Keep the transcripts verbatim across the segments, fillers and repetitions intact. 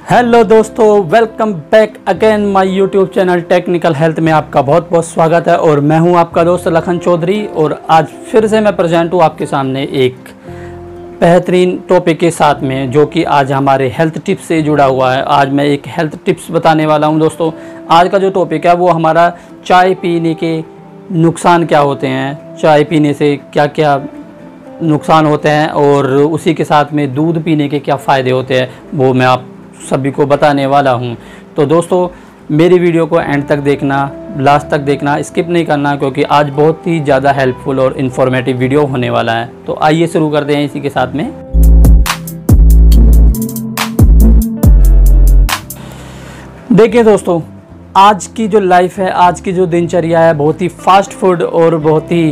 Hello दोस्तों, welcome back again my YouTube channel technical health में आपका बहुत बहुत स्वागत है। और मैं हूं आपका दोस्त लखन चौधरी और आज फिर से मैं प्रेजेंट हूं आपके सामने एक बेहतरीन टॉपिक के साथ में, जो कि आज हमारे हेल्थ टिप्स से जुड़ा हुआ है। आज मैं एक हेल्थ टिप्स बताने वाला हूं दोस्तों। आज का जो टॉपिक है वो हमारा चाय पीने के नुकसान क्या होते हैं, चाय पीने से क्या क्या नुकसान होते हैं और उसी के साथ में दूध पीने के क्या फ़ायदे होते हैं, वो मैं आप सभी को बताने वाला हूं। तो दोस्तों मेरी वीडियो को एंड तक देखना, लास्ट तक देखना, स्किप नहीं करना, क्योंकि आज बहुत ही ज़्यादा हेल्पफुल और इन्फॉर्मेटिव वीडियो होने वाला है। तो आइए शुरू करते हैं इसी के साथ में। देखिए दोस्तों, आज की जो लाइफ है, आज की जो दिनचर्या है, बहुत ही फास्ट फूड और बहुत ही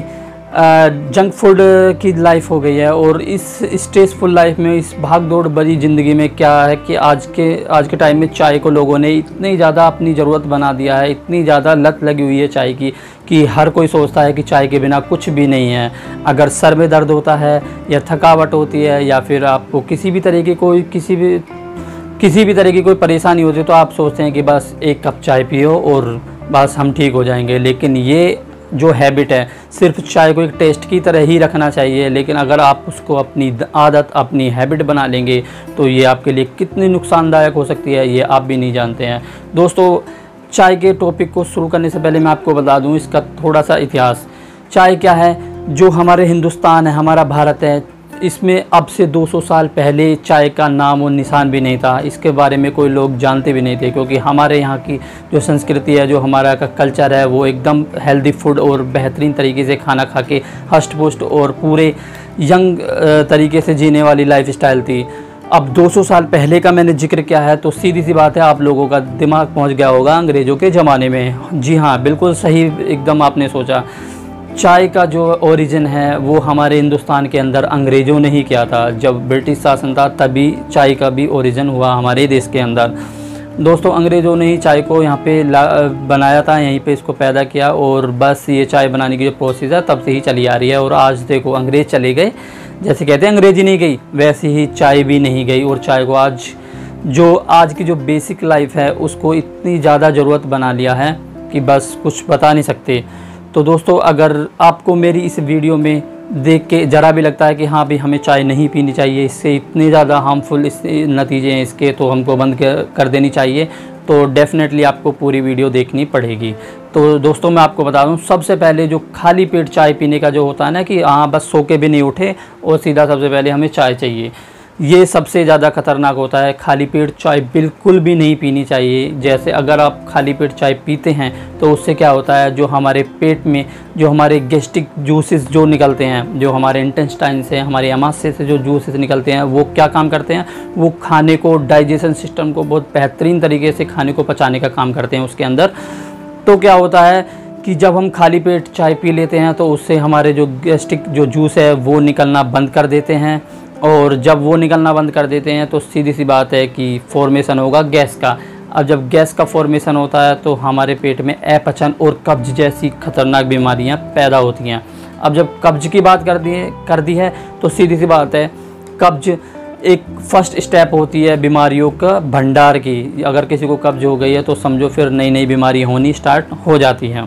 जंक फूड की लाइफ हो गई है। और इस स्ट्रेसफुल लाइफ में, इस भाग दौड़ भरी ज़िंदगी में क्या है कि आज के आज के टाइम में चाय को लोगों ने इतनी ज़्यादा अपनी ज़रूरत बना दिया है, इतनी ज़्यादा लत लगी हुई है चाय की कि हर कोई सोचता है कि चाय के बिना कुछ भी नहीं है। अगर सर में दर्द होता है या थकावट होती है या फिर आपको किसी भी तरह की कोई किसी भी किसी भी तरह की कोई परेशानी होती है, तो आप सोचते हैं कि बस एक कप चाय पियो और बस हम ठीक हो जाएंगे। लेकिन ये जो हैबिट है, सिर्फ चाय को एक टेस्ट की तरह ही रखना चाहिए, लेकिन अगर आप उसको अपनी आदत, अपनी हैबिट बना लेंगे तो ये आपके लिए कितनी नुकसानदायक हो सकती है, ये आप भी नहीं जानते हैं। दोस्तों, चाय के टॉपिक को शुरू करने से पहले मैं आपको बता दूं इसका थोड़ा सा इतिहास। चाय क्या है? जो हमारे हिंदुस्तान है, हमारा भारत है, इसमें अब से दो सौ साल पहले चाय का नाम और निशान भी नहीं था। इसके बारे में कोई लोग जानते भी नहीं थे, क्योंकि हमारे यहाँ की जो संस्कृति है, जो हमारा का कल्चर है, वो एकदम हेल्दी फूड और बेहतरीन तरीके से खाना खा के हष्ट पुष्ट और पूरे यंग तरीके से जीने वाली लाइफ स्टाइल थी। अब दो सौ साल पहले का मैंने जिक्र किया है, तो सीधी सी बात है, आप लोगों का दिमाग पहुँच गया होगा अंग्रेज़ों के ज़माने में। जी हाँ, बिल्कुल सही एकदम आपने सोचा। चाय का जो ओरिजिन है वो हमारे हिंदुस्तान के अंदर अंग्रेज़ों ने ही किया था। जब ब्रिटिश शासन था तभी चाय का भी ओरिजिन हुआ हमारे देश के अंदर। दोस्तों, अंग्रेज़ों ने ही चाय को यहाँ पे बनाया था, यहीं पे इसको पैदा किया, और बस ये चाय बनाने की जो प्रोसेस है तब से ही चली आ रही है। और आज देखो, अंग्रेज़ चले गए, जैसे कहते हैं अंग्रेज़ी नहीं गई, वैसे ही चाय भी नहीं गई। और चाय को आज जो आज की जो बेसिक लाइफ है उसको इतनी ज़्यादा ज़रूरत बना लिया है कि बस कुछ बता नहीं सकते। तो दोस्तों, अगर आपको मेरी इस वीडियो में देख के ज़रा भी लगता है कि हाँ भी हमें चाय नहीं पीनी चाहिए, इससे इतने ज़्यादा हार्मफुल इस नतीजे हैं इसके, तो हमको बंद कर देनी चाहिए, तो डेफ़िनेटली आपको पूरी वीडियो देखनी पड़ेगी। तो दोस्तों, मैं आपको बता दूं, सबसे पहले जो खाली पेट चाय पीने का जो होता है ना, कि हाँ बस सो के भी नहीं उठे और सीधा सबसे पहले हमें चाय चाहिए, ये सबसे ज़्यादा खतरनाक होता है। खाली पेट चाय बिल्कुल भी नहीं पीनी चाहिए। जैसे अगर आप खाली पेट चाय पीते हैं तो उससे क्या होता है, जो हमारे पेट में जो हमारे गैस्ट्रिक जूसेस जो निकलते हैं, जो हमारे इंटेस्टाइन से, हमारे अमाशय से जो जूसेस निकलते हैं, वो क्या काम करते हैं, वो खाने को, डाइजेशन सिस्टम को बहुत बेहतरीन तरीके से खाने को पचाने का काम करते हैं उसके अंदर। तो क्या होता है कि जब हम खाली पेट चाय पी लेते हैं तो उससे हमारे जो गैस्ट्रिक जो जूस है वो निकलना बंद कर देते हैं, और जब वो निकलना बंद कर देते हैं तो सीधी सी बात है कि फॉर्मेशन होगा गैस का। अब जब गैस का फॉर्मेशन होता है तो हमारे पेट में अपचन और कब्ज जैसी खतरनाक बीमारियां पैदा होती हैं। अब जब कब्ज की बात कर दी है कर दी है तो सीधी सी बात है, कब्ज एक फर्स्ट स्टेप होती है बीमारियों का भंडार की। अगर किसी को कब्ज हो गई है तो समझो फिर नई नई बीमारी होनी स्टार्ट हो जाती हैं।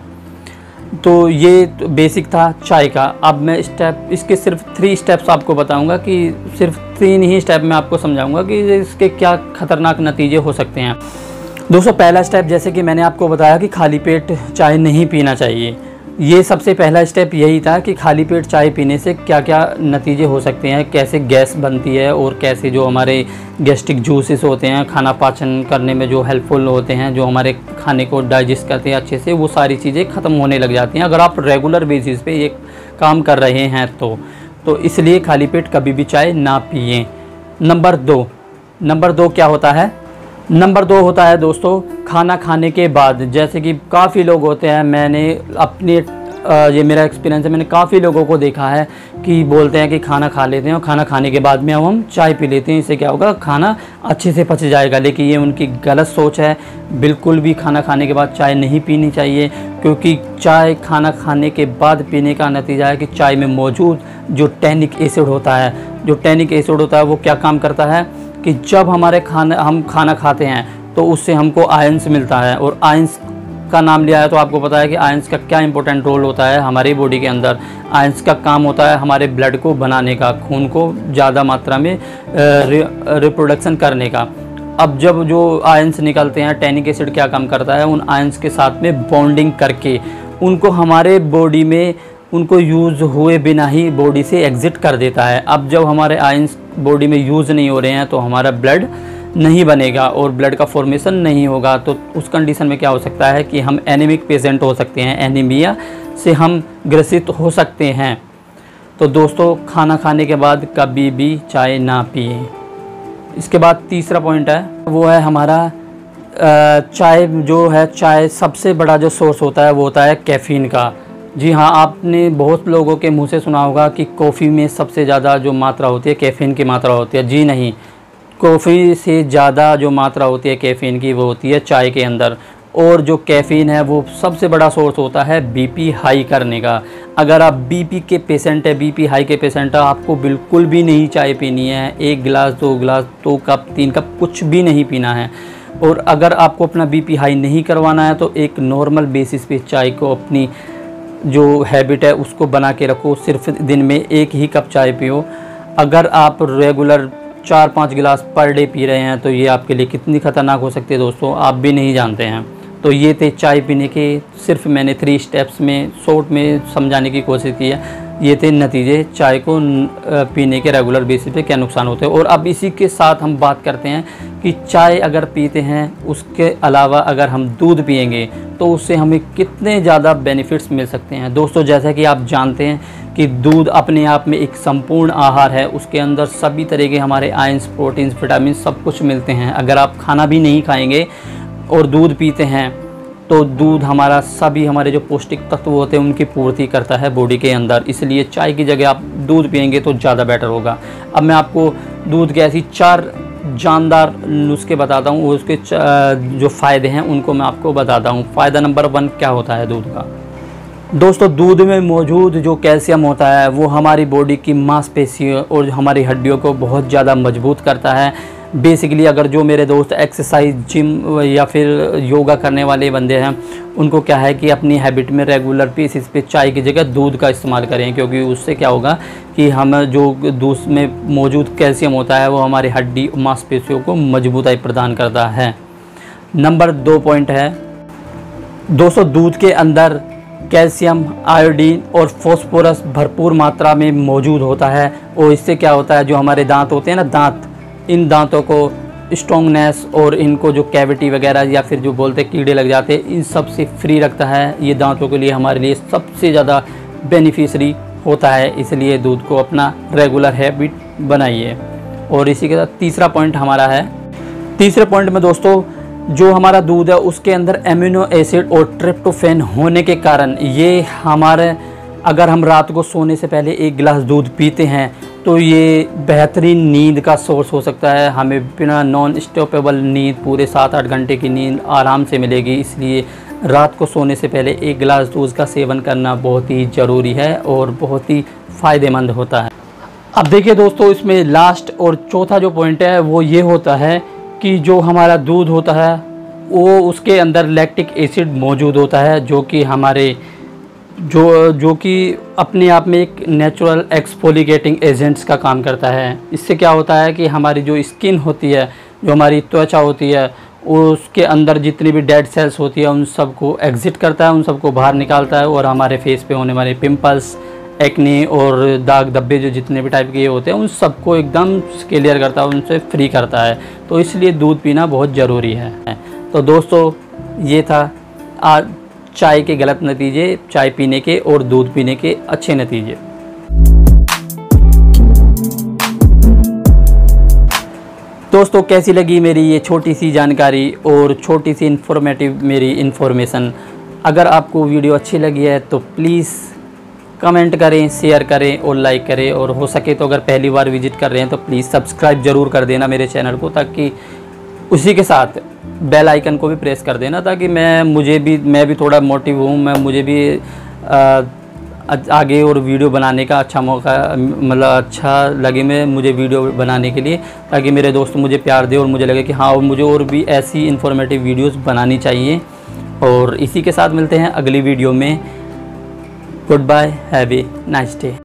तो ये तो बेसिक था चाय का। अब मैं स्टेप इसके सिर्फ थ्री स्टेप्स आपको बताऊंगा, कि सिर्फ तीन ही स्टेप में आपको समझाऊंगा कि इसके क्या खतरनाक नतीजे हो सकते हैं। दोस्तों, पहला स्टेप, जैसे कि मैंने आपको बताया कि खाली पेट चाय नहीं पीना चाहिए, ये सबसे पहला स्टेप यही था कि खाली पेट चाय पीने से क्या क्या नतीजे हो सकते हैं, कैसे गैस बनती है और कैसे जो हमारे गैस्ट्रिक जूसेस होते हैं, खाना पाचन करने में जो हेल्पफुल होते हैं, जो हमारे खाने को डाइजेस्ट करते हैं अच्छे से, वो सारी चीज़ें ख़त्म होने लग जाती हैं अगर आप रेगुलर बेसिस पे ये काम कर रहे हैं तो तो इसलिए खाली पेट कभी भी चाय ना पिएं। नंबर दो नंबर दो क्या होता है? नंबर दो होता है दोस्तों, खाना खाने के बाद। जैसे कि काफ़ी लोग होते हैं, मैंने अपने ये मेरा एक्सपीरियंस है, मैंने काफ़ी लोगों को देखा है कि बोलते हैं कि खाना खा लेते हैं और खाना खाने के बाद में अब हम चाय पी लेते हैं, इससे क्या होगा, खाना अच्छे से पच जाएगा। लेकिन ये उनकी गलत सोच है। बिल्कुल भी खाना खाने के बाद चाय नहीं पीनी चाहिए, क्योंकि चाय खाना खाने के बाद पीने का नतीजा है कि चाय में मौजूद जो टैनिक एसिड होता है जो टैनिक एसिड होता है वो क्या काम करता है कि जब हमारे खाना हम खाना खाते हैं तो उससे हमको आयंस मिलता है, और आयंस का नाम लिया है तो आपको पता है कि आयंस का क्या इंपॉर्टेंट रोल होता है हमारी बॉडी के अंदर। आयंस का काम होता है हमारे ब्लड को बनाने का, खून को ज़्यादा मात्रा में रिप्रोडक्शन करने का। अब जब जो आयंस निकलते हैं, टैनिक एसिड क्या काम करता है, उन आयंस के साथ में बॉन्डिंग करके उनको हमारे बॉडी में उनको यूज़ हुए बिना ही बॉडी से एग्ज़िट कर देता है। अब जब हमारे आयंस बॉडी में यूज़ नहीं हो रहे हैं तो हमारा ब्लड नहीं बनेगा और ब्लड का फॉर्मेशन नहीं होगा। तो उस कंडीशन में क्या हो सकता है कि हम एनीमिक पेशेंट हो सकते हैं, एनीमिया से हम ग्रसित हो सकते हैं। तो दोस्तों, खाना खाने के बाद कभी भी चाय ना पिए। इसके बाद तीसरा पॉइंट है वो है हमारा चाय जो है, चाय सबसे बड़ा जो सोर्स होता है वो होता है कैफ़ीन का। जी हाँ, आपने बहुत लोगों के मुंह से सुना होगा कि कॉफ़ी में सबसे ज़्यादा जो मात्रा होती है कैफ़ीन की मात्रा होती है। जी नहीं, कॉफ़ी से ज़्यादा जो मात्रा होती है कैफ़ीन की वो होती है चाय के अंदर। और जो कैफ़ीन है वो सबसे बड़ा सोर्स होता है बीपी हाई करने का। अगर आप बीपी के पेशेंट है, बीपी हाई के पेशेंट है, आपको बिल्कुल भी नहीं चाय पीनी है। एक गिलास, दो गिलास, दो कप, तीन कप कुछ भी नहीं पीना है। और अगर आपको अपना बीपी हाई नहीं करवाना है तो एक नॉर्मल बेसिस पे चाय को अपनी जो हैबिट है उसको बना के रखो। सिर्फ दिन में एक ही कप चाय पियो। अगर आप रेगुलर चार पाँच गिलास पर डे पी रहे हैं तो ये आपके लिए कितनी ख़तरनाक हो सकती है दोस्तों, आप भी नहीं जानते हैं। तो ये थे चाय पीने के, सिर्फ मैंने थ्री स्टेप्स में शॉर्ट में समझाने की कोशिश की है। ये थे नतीजे चाय को पीने के रेगुलर बेसिस पे क्या नुकसान होते हैं। और अब इसी के साथ हम बात करते हैं कि चाय अगर पीते हैं उसके अलावा अगर हम दूध पिएंगे तो उससे हमें कितने ज़्यादा बेनिफिट्स मिल सकते हैं। दोस्तों, जैसा कि आप जानते हैं कि दूध अपने आप में एक संपूर्ण आहार है। उसके अंदर सभी तरह के हमारे आयंस, प्रोटीन्स, विटामिन सब कुछ मिलते हैं। अगर आप खाना भी नहीं खाएंगे और दूध पीते हैं तो दूध हमारा सभी हमारे जो पौष्टिक तत्व होते हैं उनकी पूर्ति करता है बॉडी के अंदर। इसलिए चाय की जगह आप दूध पिएंगे तो ज़्यादा बेटर होगा। अब मैं आपको दूध के ऐसी चार जानदार नुस्खे बताता हूँ, उसके जो फ़ायदे हैं उनको मैं आपको बताता हूँ। फ़ायदा नंबर वन क्या होता है दूध का। दोस्तों, दूध में मौजूद जो कैल्शियम होता है वो हमारी बॉडी की मांसपेशियों और हमारी हड्डियों को बहुत ज़्यादा मजबूत करता है। बेसिकली अगर जो मेरे दोस्त एक्सरसाइज, जिम या फिर योगा करने वाले बंदे हैं उनको क्या है कि अपनी हैबिट में रेगुलर बेसिस पे चाय की जगह दूध का इस्तेमाल करें, क्योंकि उससे क्या होगा कि हम जो दूध में मौजूद कैल्शियम होता है वो हमारी हड्डी, मांसपेशियों को मजबूताई प्रदान करता है। नंबर दो पॉइंट है दोस्तों, दूध के अंदर कैल्शियम, आयोडीन और फॉस्फोरस भरपूर मात्रा में मौजूद होता है। और इससे क्या होता है, जो हमारे दांत होते हैं ना, दांत, इन दांतों को स्ट्रॉन्गनेस और इनको जो कैविटी वगैरह या फिर जो बोलते हैं कीड़े लग जाते हैं, इन सब से फ्री रखता है। ये दांतों के लिए हमारे लिए सबसे ज़्यादा बेनिफिशरी होता है। इसलिए दूध को अपना रेगुलर हैबिट बनाइए। और इसी के साथ तीसरा पॉइंट हमारा है, तीसरे पॉइंट में दोस्तों जो हमारा दूध है उसके अंदर एमिनो एसिड और ट्रिप्टोफैन होने के कारण ये हमारे, अगर हम रात को सोने से पहले एक गिलास दूध पीते हैं तो ये बेहतरीन नींद का सोर्स हो सकता है। हमें बिना नॉन स्टॉपेबल नींद, पूरे सात आठ घंटे की नींद आराम से मिलेगी। इसलिए रात को सोने से पहले एक गिलास दूध का सेवन करना बहुत ही ज़रूरी है और बहुत ही फ़ायदेमंद होता है। अब देखिए दोस्तों, इसमें लास्ट और चौथा जो पॉइंट है वो ये होता है कि जो हमारा दूध होता है वो उसके अंदर लैक्टिक एसिड मौजूद होता है, जो कि हमारे जो जो कि अपने आप में एक नेचुरल एक्सफोलिएटिंग एजेंट्स का काम करता है। इससे क्या होता है कि हमारी जो स्किन होती है, जो हमारी त्वचा होती है, उसके अंदर जितनी भी डेड सेल्स होती है उन सबको एग्जिट करता है, उन सबको बाहर निकालता है। और हमारे फेस पे होने वाले पिंपल्स, एक्ने और दाग धब्बे जो जितने भी टाइप के ये होते हैं उन सबको एकदम क्लियर करता है, उनसे फ्री करता है। तो इसलिए दूध पीना बहुत ज़रूरी है। तो दोस्तों, ये था आज चाय के गलत नतीजे, चाय पीने के और दूध पीने के अच्छे नतीजे। दोस्तों, कैसी लगी मेरी ये छोटी सी जानकारी और छोटी सी इन्फॉर्मेटिव मेरी इन्फॉर्मेशन। अगर आपको वीडियो अच्छी लगी है तो प्लीज़ कमेंट करें, शेयर करें और लाइक करें। और हो सके तो अगर पहली बार विजिट कर रहे हैं तो प्लीज़ सब्सक्राइब ज़रूर कर देना मेरे चैनल को, ताकि उसी के साथ बेल आइकन को भी प्रेस कर देना, ताकि मैं मुझे भी मैं भी थोड़ा मोटिव हूँ, मैं मुझे भी आ, आगे और वीडियो बनाने का अच्छा मौका, मतलब अच्छा लगे मैं मुझे वीडियो बनाने के लिए, ताकि मेरे दोस्त मुझे प्यार दे और मुझे लगे कि हाँ, और मुझे और भी ऐसी इन्फॉर्मेटिव वीडियोस बनानी चाहिए। और इसी के साथ मिलते हैं अगली वीडियो में। Goodbye, have a nice day.